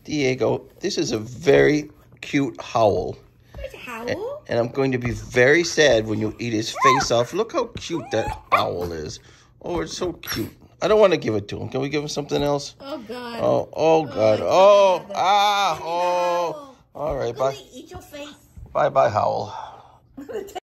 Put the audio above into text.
Diego, this is a very cute howl. There's a howl. And I'm going to be very sad when you eat his face off. Look how cute that owl is. Oh, it's so cute. I don't want to give it to him. Can we give him something else? Oh, God. Oh, God. Oh. All right, bye. Eat your face. Bye, howl.